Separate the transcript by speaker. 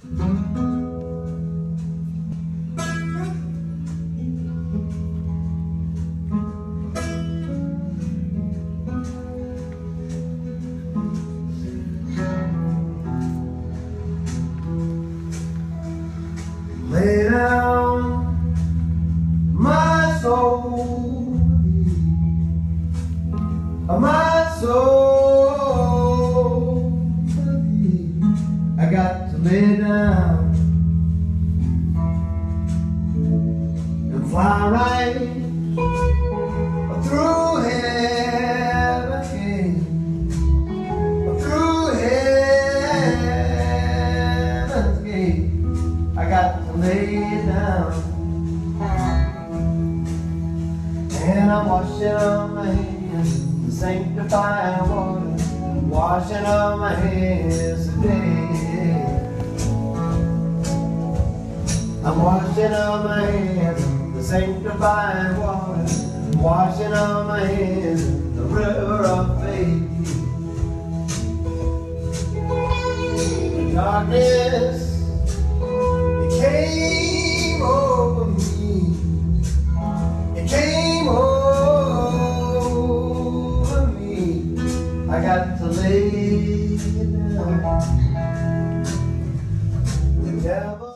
Speaker 1: Lay down my soul, my soul. I got to lay down and fly right through heaven, through heaven's gate. I got to lay down, and I'm washing on my hands in the sanctified water, washing on my hands today. I'm washing on my hands in the sanctified water, washing on my hands in the river of faith. The darkness, it came over me. It came over me. I got to lay it down. The devil